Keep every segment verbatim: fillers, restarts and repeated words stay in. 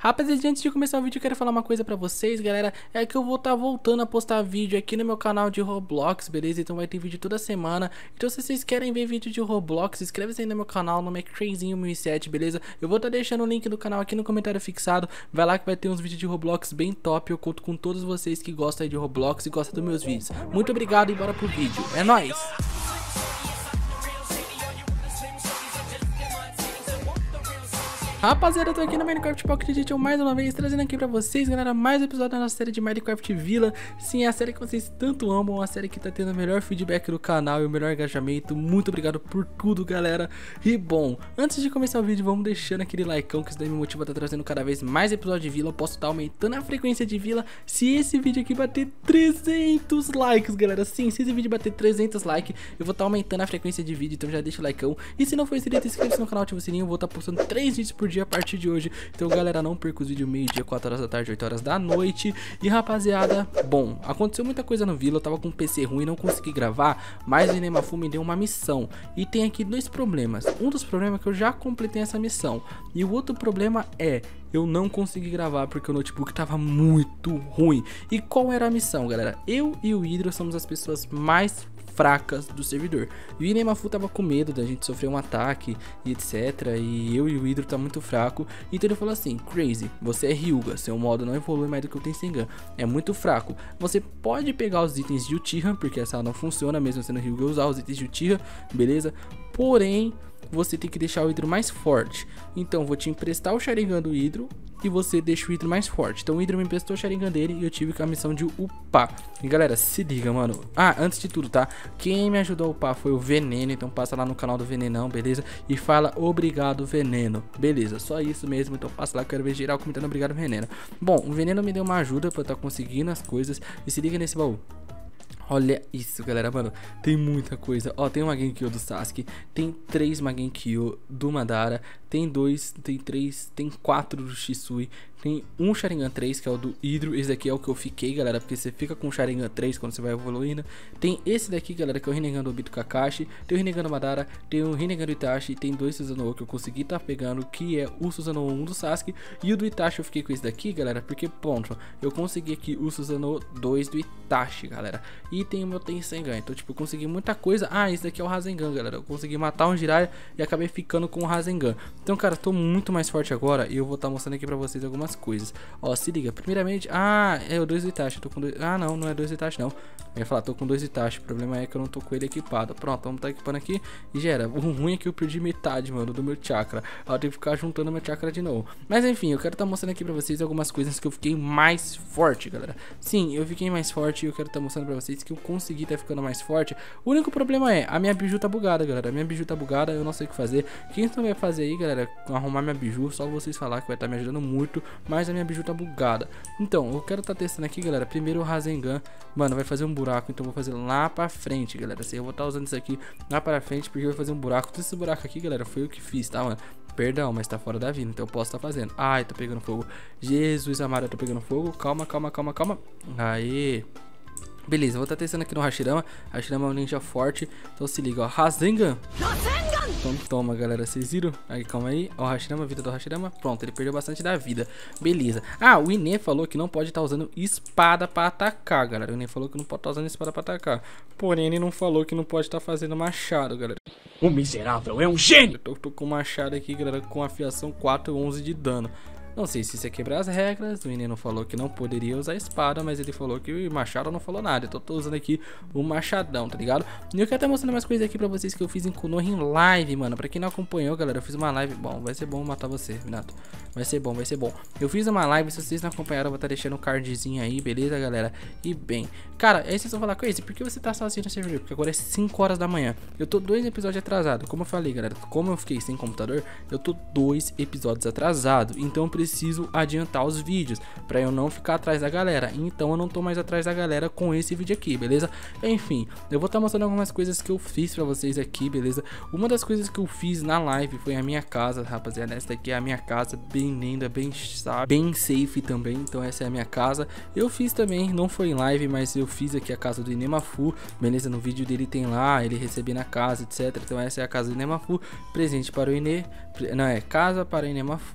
Rapaziada, antes de começar o vídeo eu quero falar uma coisa pra vocês, galera. É que eu vou estar tá voltando a postar vídeo aqui no meu canal de Roblox, beleza? Então vai ter vídeo toda semana. Então se vocês querem ver vídeo de Roblox, inscreve-se aí no meu canal, no nome é Crazinho mil e sete, beleza? Eu vou estar tá deixando o link do canal aqui no comentário fixado. Vai lá que vai ter uns vídeos de Roblox bem top. Eu conto com todos vocês que gostam aí de Roblox e gostam dos meus vídeos. Muito obrigado e bora pro vídeo. É nóis! Rapaziada, eu tô aqui no Minecraft Pocket Edition mais uma vez, trazendo aqui pra vocês, galera, mais um episódio da nossa série de Minecraft Villa. Sim, é a série que vocês tanto amam, a série que tá tendo o melhor feedback do canal e o melhor engajamento. Muito obrigado por tudo, galera. E bom, antes de começar o vídeo, vamos deixando aquele likeão, que isso daí me motiva a tá trazendo cada vez mais episódio de Villa. Eu posso estar aumentando a frequência de Villa se esse vídeo aqui bater trezentos likes, galera. Sim, se esse vídeo bater trezentos likes, eu vou estar aumentando a frequência de vídeo, então já deixa o likeão. E se não for inscrito, inscreva-se no canal, ativa o sininho, eu vou estar postando três vídeos por dia a partir de hoje. Então galera, não perca os vídeos meio-dia, quatro horas da tarde, oito horas da noite. E rapaziada, bom, aconteceu muita coisa no Villa. Eu tava com um P C ruim, não consegui gravar, mas o Inemafu me deu uma missão. E tem aqui dois problemas. Um dos problemas é que eu já completei essa missão, e o outro problema é eu não consegui gravar porque o notebook tava muito ruim. E qual era a missão, galera? Eu e o Hydro somos as pessoas mais fracas do servidor. E o Inemafu tava com medo da gente sofrer um ataque e etc. E eu e o Hydro tá muito fraco. Então ele falou assim: Crazy, você é Hyuga, seu modo não evolui mais do que o Tensengan, é muito fraco. Você pode pegar os itens de Uchiha, porque essa não funciona mesmo sendo Hyuga usar os itens de Uchiha, beleza? Porém, você tem que deixar o Hydro mais forte. Então vou te emprestar o Sharingan do Hydro e você deixa o Hydro mais forte. Então o Hydro me emprestou o Sharingan dele e eu tive com a missão de upar. E galera, se liga, mano. Ah, antes de tudo, tá? Quem me ajudou a upar foi o Veneno. Então passa lá no canal do Venenão, beleza? E fala obrigado, Veneno. Beleza, só isso mesmo. Então passa lá, quero ver geral comentando obrigado, Veneno. Bom, o Veneno me deu uma ajuda pra eu estar conseguindo as coisas. E se liga nesse baú. Olha isso, galera, mano, tem muita coisa. Ó, tem uma Genkyo do Sasuke, tem três Magenkyo do Madara, tem dois, tem três, tem quatro do Shisui, tem um Sharingan três, que é o do Hydro. Esse daqui é o que eu fiquei, galera, porque você fica com o Sharingan três quando você vai evoluindo. Tem esse daqui, galera, que é o Rinnegan do Obito Kakashi, tem o Rinnegan do Madara, tem o Rinnegan do Itachi, tem dois Susanoo que eu consegui tá pegando, que é o Susanoo um do Sasuke, e o do Itachi eu fiquei com esse daqui, galera, porque, ponto, eu consegui aqui o Susanoo dois do Itachi, galera. E tem o meu Tensengan, então tipo, eu consegui muita coisa. Ah, esse daqui é o Rasengan, galera, eu consegui matar um Jiraiya e acabei ficando com o Rasengan. Então, cara, tô muito mais forte agora e eu vou estar tá mostrando aqui pra vocês algumas coisas. Ó, se liga, primeiramente, ah, é o dois do Itachi, tô com dois, ah não, não é dois do Itachi não. Eu ia falar, tô com dois do Itachi, o problema é que eu não tô com ele equipado. Pronto, vamos tá equipando aqui e já era. O ruim é que eu perdi metade, mano, do meu chakra. Eu tenho que ficar juntando meu chakra de novo. Mas enfim, eu quero tá mostrando aqui pra vocês algumas coisas que eu fiquei mais forte, galera. Sim, eu fiquei mais forte e eu quero tá mostrando pra vocês que eu consegui tá ficando mais forte. O único problema é, a minha biju tá bugada, galera. A minha biju tá bugada, eu não sei o que fazer. Quem não vai fazer aí, galera, arrumar minha biju, só vocês falar que vai estar tá me ajudando muito. Mas a minha biju tá bugada. Então, eu quero tá testando aqui, galera. Primeiro o Rasengan, mano, vai fazer um buraco, então eu vou fazer lá pra frente, galera. Assim, eu vou estar tá usando isso aqui lá pra frente, porque vai fazer um buraco. Todo esse buraco aqui, galera, foi eu que fiz, tá, mano? Perdão, mas tá fora da vida, então eu posso estar tá fazendo. Ai, tô pegando fogo. Jesus amado, eu tô pegando fogo. Calma, calma, calma, calma. Aê. Beleza, vou estar tá testando aqui no Hashirama. Hashirama é um ninja forte. Então se liga, ó. Rasengan. Então toma, galera, vocês viram? Aí, calma aí. Ó, o Hashirama, a vida do Hashirama. Pronto, ele perdeu bastante da vida. Beleza. Ah, o Ine falou que não pode estar tá usando espada pra atacar, galera. O Ine falou que não pode estar tá usando espada pra atacar. Porém, ele não falou que não pode estar tá fazendo machado, galera. O miserável é um gênio! Eu tô, tô com machado aqui, galera, com afiação quatro, onze de dano. Não sei se isso é quebrar as regras. O menino falou que não poderia usar espada, mas ele falou que o machado não falou nada. Então eu tô usando aqui o machadão, tá ligado? E eu quero até mostrar mais coisas aqui pra vocês que eu fiz em Konoha em live, mano. Pra quem não acompanhou, galera, eu fiz uma live. Bom, vai ser bom matar você, Minato. Vai ser bom, vai ser bom. Eu fiz uma live, se vocês não acompanharam, eu vou estar deixando um cardzinho aí, beleza, galera? E bem, cara, aí vocês vão falar, Crazy, por que você tá sozinho no servidor? Porque agora é cinco horas da manhã. Eu tô dois episódios atrasado. Como eu falei, galera, como eu fiquei sem computador, eu tô dois episódios atrasado. Então eu preciso adiantar os vídeos pra eu não ficar atrás da galera. Então eu não tô mais atrás da galera com esse vídeo aqui, beleza? Enfim, eu vou estar mostrando algumas coisas que eu fiz pra vocês aqui, beleza? Uma das coisas que eu fiz na live foi a minha casa, rapaziada. Essa daqui é a minha casa, bem linda, bem, sabe, bem safe também. Então essa é a minha casa. Eu fiz também, não foi em live, mas eu fiz aqui a casa do Inemafu, beleza? No vídeo dele tem lá, ele recebendo a casa, etc. Então essa é a casa do Inemafu. Presente para o Ine, não é, casa para o Inemafu.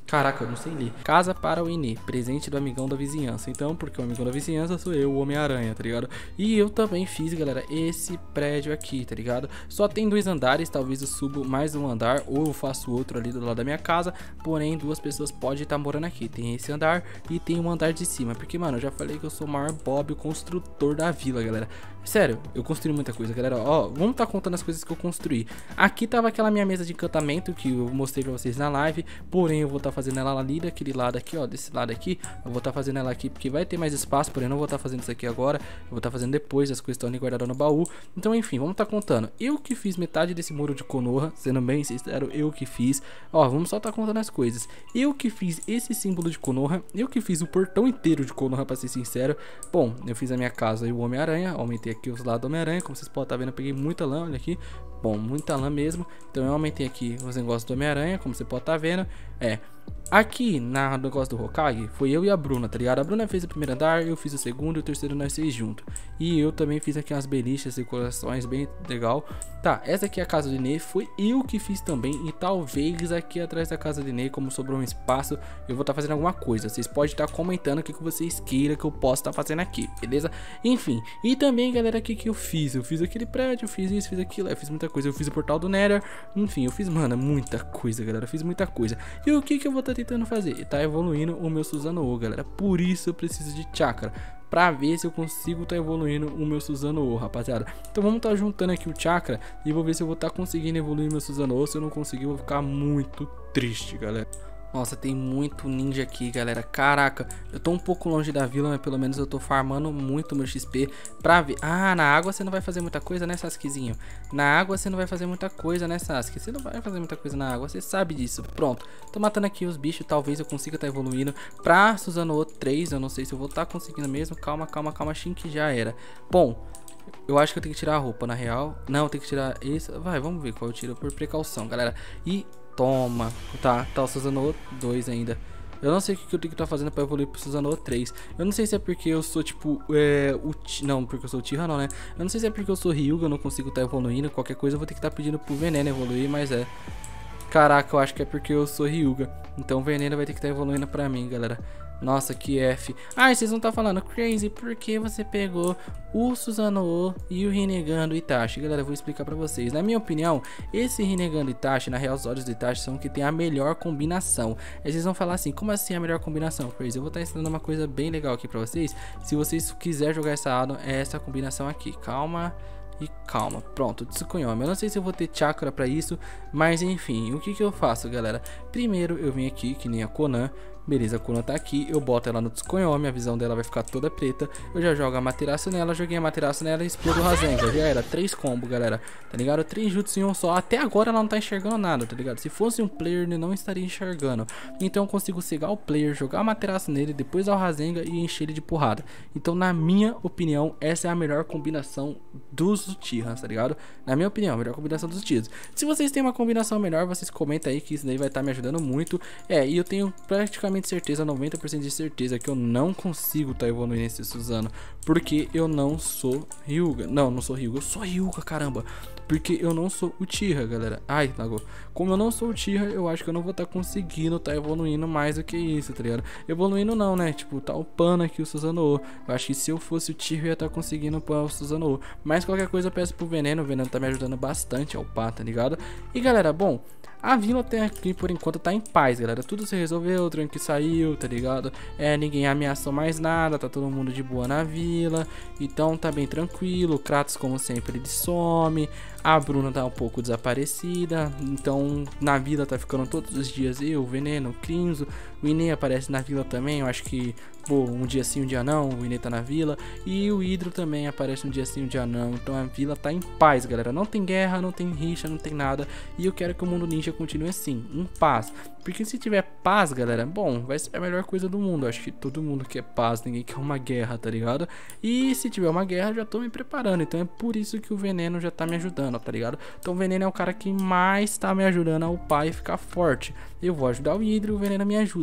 Caraca, eu não sei ler. Casa para o Inê, presente do amigão da vizinhança. Então, porque o amigão da vizinhança sou eu, o Homem-Aranha, tá ligado? E eu também fiz, galera, esse prédio aqui, tá ligado? Só tem dois andares, talvez eu subo mais um andar ou eu faço outro ali do lado da minha casa. Porém, duas pessoas podem estar morando aqui. Tem esse andar e tem um andar de cima. Porque, mano, eu já falei que eu sou o maior Bob, o construtor da vila, galera. Sério, eu construí muita coisa, galera. Ó, vamos tá contando as coisas que eu construí. Aqui tava aquela minha mesa de encantamento que eu mostrei pra vocês na live. Porém, eu vou tá fazendo ela ali daquele lado aqui, ó, desse lado aqui. Eu vou tá fazendo ela aqui porque vai ter mais espaço. Porém, eu não vou tá fazendo isso aqui agora. Eu vou tá fazendo depois, as coisas estão ali guardadas no baú. Então, enfim, vamos tá contando. Eu que fiz metade desse muro de Konoha, sendo bem sincero, eu que fiz. Ó, vamos só tá contando as coisas. Eu que fiz esse símbolo de Konoha. Eu que fiz o portão inteiro de Konoha, pra ser sincero. Bom, eu fiz a minha casa e o Homem-Aranha. Aumentei aqui os lados do Homem-Aranha, como vocês podem estar vendo, eu peguei muita lã, olha aqui. Bom, muita lã mesmo. Então eu aumentei aqui os negócios do Homem-Aranha, como você pode estar vendo. É, aqui na negócio do Hokage, foi eu e a Bruna, tá ligado? A Bruna fez o primeiro andar, eu fiz o segundo e o terceiro nós seis juntos. E eu também fiz aqui umas beliches e corações bem legal. Tá, essa aqui é a casa do Ney, foi eu que fiz também. E talvez aqui atrás da casa do Ney, como sobrou um espaço, eu vou estar fazendo alguma coisa. Vocês podem estar comentando o que, que vocês queiram que eu possa estar fazendo aqui, beleza? Enfim, e também, galera, o que, que eu fiz? Eu fiz aquele prédio, eu fiz isso, fiz aquilo, eu fiz muita coisa. Eu fiz o portal do Nether, enfim, eu fiz, mano, muita coisa, galera. Eu fiz muita coisa. E o que, que eu vou estar tentando fazer? Tá evoluindo o meu Susanoo, galera. Por isso eu preciso de chakra, pra ver se eu consigo tá evoluindo o meu Susanoo, rapaziada. Então vamos tá juntando aqui o chakra e vou ver se eu vou tá conseguindo evoluir meu Susanoo. Se eu não conseguir, eu vou ficar muito triste, galera. Nossa, tem muito ninja aqui, galera. Caraca, eu tô um pouco longe da vila, mas pelo menos eu tô farmando muito meu X P pra ver. Ah, na água você não vai fazer muita coisa, né, Sasukezinho? Na água você não vai fazer muita coisa, né, Sasuke? Você não vai fazer muita coisa na água, você sabe disso. Pronto, tô matando aqui os bichos. Talvez eu consiga tá evoluindo pra Susanoo três. Eu não sei se eu vou tá conseguindo mesmo. Calma, calma, calma, Shin, que já era. Bom, eu acho que eu tenho que tirar a roupa, na real. Não, eu tenho que tirar esse. Vai, vamos ver qual eu tiro por precaução, galera. E... toma, tá, tá o Susanoo dois ainda. Eu não sei o que eu tenho que estar tá fazendo pra evoluir pro Susanoo três. Eu não sei se é porque eu sou tipo, é, o não, porque eu sou o Tira não, né? Eu não sei se é porque eu sou Ryuga, eu não consigo estar tá evoluindo. Qualquer coisa eu vou ter que estar tá pedindo pro Veneno evoluir, mas é. Caraca, eu acho que é porque eu sou Ryuga. Então o Veneno vai ter que estar tá evoluindo pra mim, galera. Nossa, que F. Ah, vocês vão estar tá falando, Crazy, por que você pegou o Susanoo e o Rinnegan Itachi? Galera, eu vou explicar pra vocês. Na minha opinião, esse Rinnegan Itachi, na real, os olhos do Itachi são que tem a melhor combinação. Aí vocês vão falar assim, como assim a melhor combinação, Crazy? Eu vou estar tá ensinando uma coisa bem legal aqui pra vocês. Se vocês quiserem jogar essa addon, é essa combinação aqui. Calma... e calma, pronto, Tsukuyomi. Eu não sei se eu vou ter chakra pra isso, mas enfim, o que que eu faço, galera? Primeiro eu venho aqui, que nem a Konan. Beleza, a Konan tá aqui, eu boto ela no Tsukuyomi, a visão dela vai ficar toda preta. Eu já jogo a Materaço nela, joguei a Materaço nela e explodo o Rasengan. Já era, três combos, galera, tá ligado? Três jutsu em um só. Até agora ela não tá enxergando nada, tá ligado? Se fosse um player, ele não estaria enxergando. Então eu consigo cegar o player, jogar a Materaço nele, depois dar o Rasengan e encher ele de porrada. Então, na minha opinião, essa é a melhor combinação dos Uchihas, tá ligado? Na minha opinião, a melhor combinação dos Uchihas. Se vocês têm uma combinação melhor, vocês comentam aí que isso daí vai estar tá me ajudando muito. É, e eu tenho praticamente certeza, noventa por cento de certeza que eu não consigo tá evoluindo esse Susanoo, porque eu não sou Ryuga. Não, não sou Ryuga, eu sou Ryuga, caramba. Porque eu não sou Uchiha, galera. Ai, lagou. Como eu não sou Uchiha, eu acho que eu não vou estar tá conseguindo tá evoluindo mais do que isso, tá ligado? Evoluindo não, né? Tipo, tá upando aqui o Susanoo. Eu acho que se eu fosse Uchiha, eu ia estar tá conseguindo upar o Susanoo. Mas qualquer coisa eu peço pro Veneno. O Veneno tá me ajudando bastante a upar, tá ligado? E galera, bom... a vila até aqui, por enquanto, tá em paz, galera. Tudo se resolveu, o Trunks saiu, tá ligado? É, ninguém ameaçou mais nada, tá todo mundo de boa na vila. Então tá bem tranquilo, o Kratos, como sempre, ele some. A Bruna tá um pouco desaparecida. Então, na vila tá ficando todos os dias eu, o Veneno, o Crimson. O Inê aparece na vila também, eu acho que, pô, um dia sim, um dia não, o Inê tá na vila. E o Hydro também aparece um dia sim, um dia não. Então a vila tá em paz, galera. Não tem guerra, não tem rixa, não tem nada. E eu quero que o mundo ninja continue assim, em paz. Porque se tiver paz, galera, bom, vai ser a melhor coisa do mundo. Eu acho que todo mundo quer paz, ninguém quer uma guerra, tá ligado? E se tiver uma guerra, eu já tô me preparando. Então é por isso que o Veneno já tá me ajudando, tá ligado? Então o Veneno é o cara que mais tá me ajudando a upar e ficar forte. Eu vou ajudar o Hydro e o Veneno me ajuda.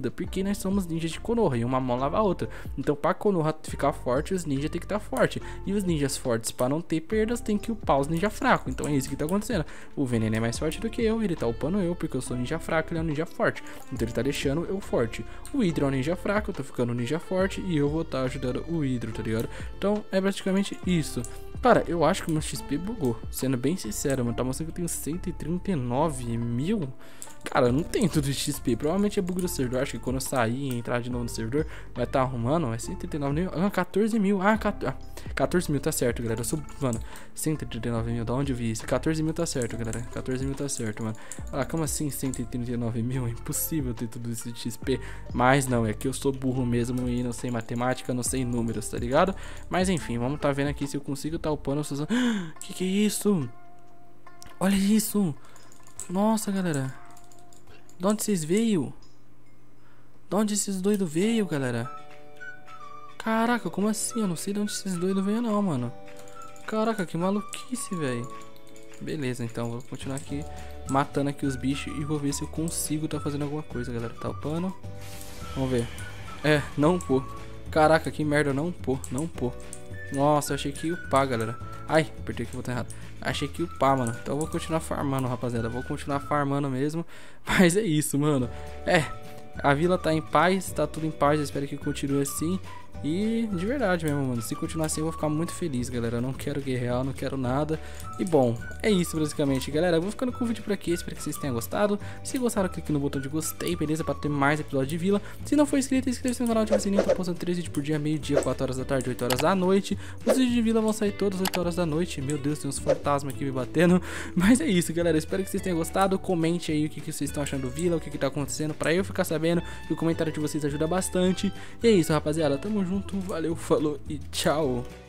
ajuda, porque nós somos ninjas de Konoha e uma mão lava a outra. Então pra Konoha ficar forte, os ninjas tem que estar forte. E os ninjas fortes, pra não ter perdas, tem que upar os ninjas fracos. Então é isso que tá acontecendo. O Veneno é mais forte do que eu, ele tá upando eu, porque eu sou ninja fraco, ele é um ninja forte. Então ele tá deixando eu forte. O Hydro é um ninja fraco, eu tô ficando um ninja forte e eu vou estar tá ajudando o Hydro, tá ligado? Então é praticamente isso. Cara, eu acho que o meu X P bugou. Sendo bem sincero, mano, tá mostrando que eu tenho cento e trinta e nove mil. Cara, eu não tenho tudo de X P. Provavelmente é bug do servidor. Acho que quando eu sair e entrar de novo no servidor, vai estar tá arrumando. É cento e trinta e nove mil. Ah, quatorze mil. Ah, quatorze mil tá certo, galera. Eu sou, mano, cento e trinta e nove mil. Da onde eu vi isso? quatorze mil tá certo, galera. quatorze mil tá certo, mano. Ah, como assim cento e trinta e nove mil? É impossível ter tudo isso de X P. Mas não, é que eu sou burro mesmo e não sei matemática, não sei números, tá ligado? Mas enfim, vamos tá vendo aqui se eu consigo tá upando. Ah, que que é isso? Olha isso. Nossa, galera. De onde vocês veio? De onde esses doidos veio, galera? Caraca, como assim? Eu não sei de onde esses doidos veio não, mano. Caraca, que maluquice, velho. Beleza, então vou continuar aqui matando aqui os bichos e vou ver se eu consigo tá fazendo alguma coisa, galera. Tá upando. Vamos ver. É, não pô. Caraca, que merda, não pô, não pô. Nossa, eu achei que ia upar, galera. Ai, apertei aqui o botão errado. Achei que ia upar, mano. Então eu vou continuar farmando, rapaziada. Vou continuar farmando mesmo. Mas é isso, mano. É, a vila tá em paz, tá tudo em paz. Eu espero que continue assim. E de verdade mesmo, mano, se continuar assim eu vou ficar muito feliz, galera. Eu não quero guerrear, não quero nada. E bom, é isso basicamente, galera. Eu vou ficando com o vídeo por aqui, espero que vocês tenham gostado. Se gostaram, clique no botão de gostei, beleza? Pra ter mais episódios de vila. Se não for inscrito, inscreva-se no canal, ativa o sininho. Tô postando três vídeos por dia, meio-dia, quatro horas da tarde, oito horas da noite. Os vídeos de vila vão sair todas as oito horas da noite. Meu Deus, tem uns fantasmas aqui me batendo. Mas é isso, galera, espero que vocês tenham gostado. Comente aí o que, que vocês estão achando do vila, o que, que tá acontecendo, pra eu ficar sabendo. E o comentário de vocês ajuda bastante. E é isso, rapaziada, tamo junto, valeu, falou e tchau.